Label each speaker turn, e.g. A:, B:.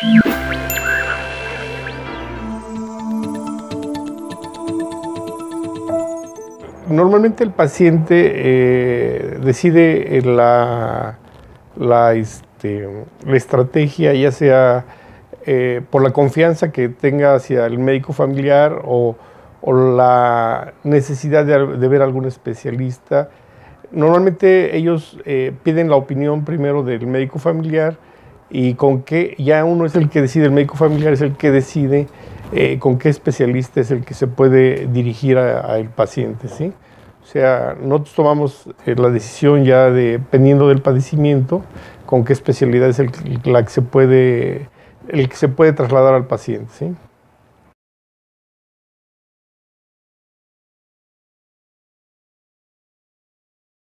A: Normalmente el paciente decide la estrategia, ya sea por la confianza que tenga hacia el médico familiar o la necesidad de ver a algún especialista. Normalmente ellos piden la opinión primero del médico familiar y con qué, ya uno es el que decide, el médico familiar es el que decide con qué especialista es el que se puede dirigir al paciente, ¿sí? O sea, nosotros tomamos la decisión ya dependiendo del padecimiento, con qué especialidad es el que se puede trasladar al paciente, ¿sí?